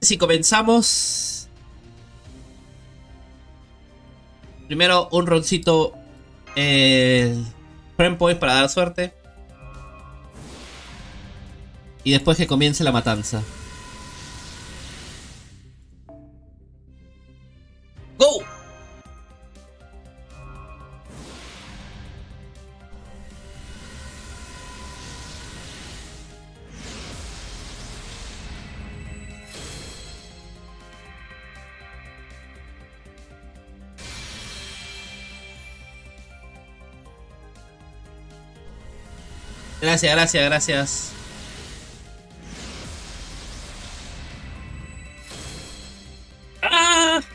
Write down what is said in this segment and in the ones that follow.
si comenzamos. Primero un roncito. Friend Point para dar suerte. Y después que comience la matanza. ¡Go! Gracias, gracias, gracias. ¡Ah!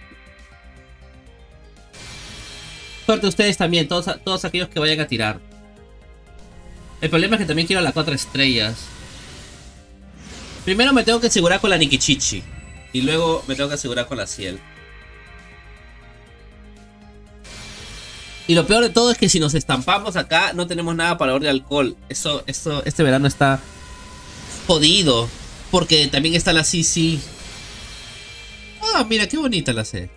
Suerte a ustedes también, todos aquellos que vayan a tirar. El problema es que también quiero las 4 estrellas. Primero me tengo que asegurar con la Nikichichi. Y luego me tengo que asegurar con la Ciel. Y lo peor de todo es que si nos estampamos acá, no tenemos nada para orden de alcohol. Este verano está jodido. Porque también está la CC. Ah, mira, qué bonita la C.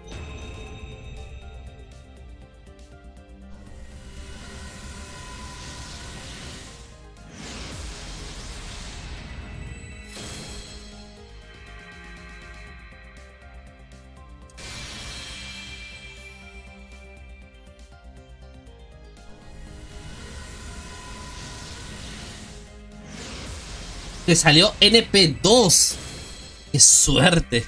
Te salió NP2. ¡Qué suerte!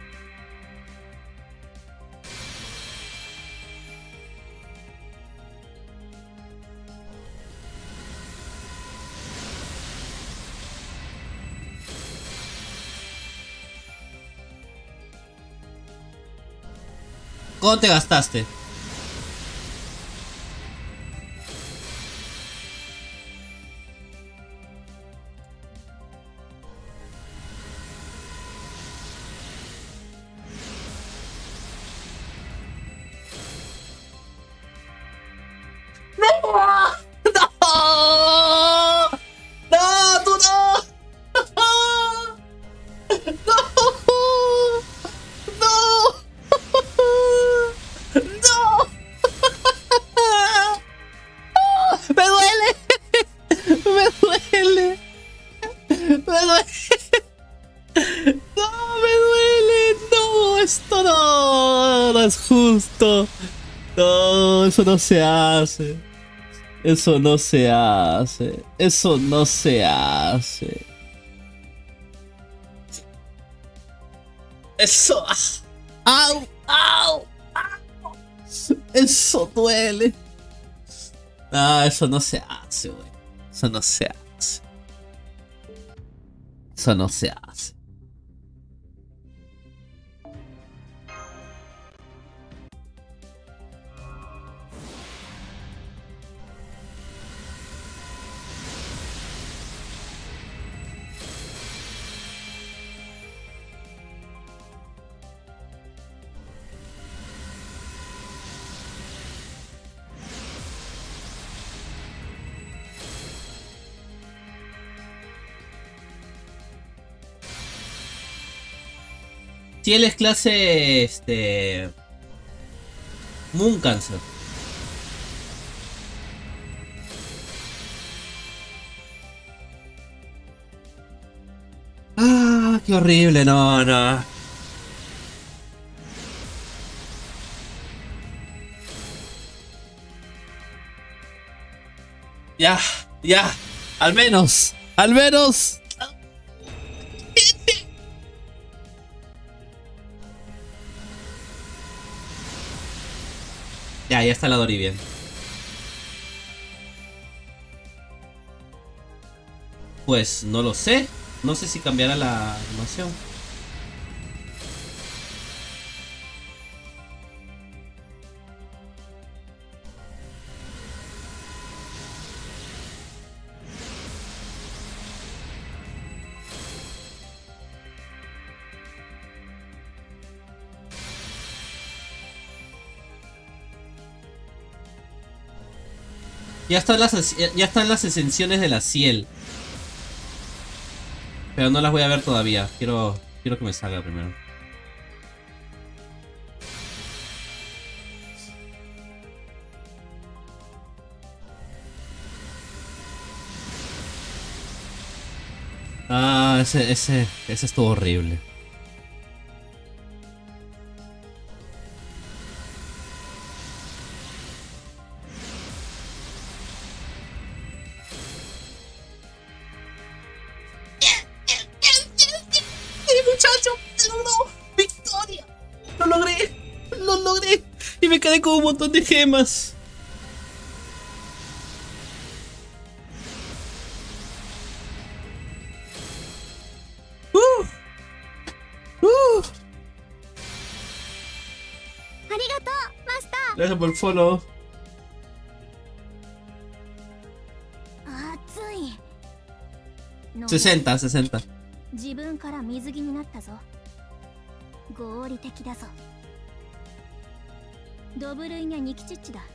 ¿Cómo te gastaste? Eso no se hace. Eso no se hace. Eso no se hace. Eso. ¡Au! ¡Au! ¡Au! Eso duele. Ah, eso no se hace, güey. Eso no se hace. Eso no se hace. Si él es clase, Moon Cancer. Ah, qué horrible, no, no. Ya, ya, al menos, al menos. Ya está la Dori bien. Pues no lo sé. No sé si cambiará la animación. Ya están las ascensiones de la Ciel. Pero no las voy a ver todavía. Quiero Quiero que me salga primero. Ah, ese estuvo horrible. Y me quedé con un montón de gemas. Gracias por el follow. No. 60. 自分から水着になったぞ。合理的だぞ。ドブルイニャニキチッチだ。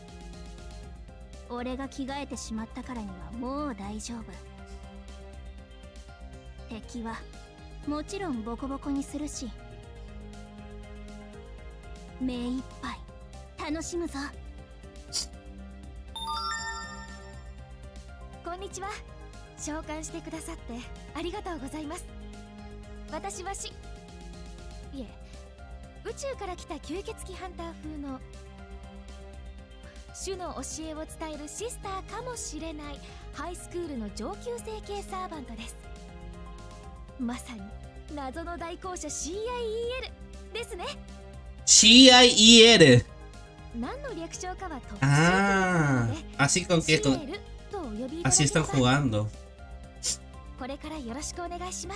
俺が着替えてしまったからにはもう大丈夫。敵はもちろんボコボコにするし、目いっぱい楽しむぞ。 こんにちは。召喚してくださってありがとうございます。私はいえ、宇宙から来た吸血鬼ハンター風の種の教えを伝えるシスターかもしれないハイスクールの上級生系サーバントです。まさに謎の代行者 CIEL ですね。 CIEL. 何の略称かは特殊 Ah, así con que CIEL とお呼びいただ así けれ están ば jugando. これからよろしくお願いします。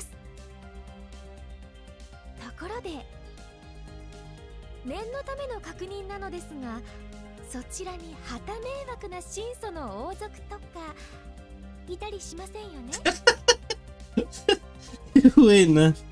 ところで念のための確認なのですが、そちらに旗迷惑な神祖の王族とかいたりしませんよね？ Qué buena.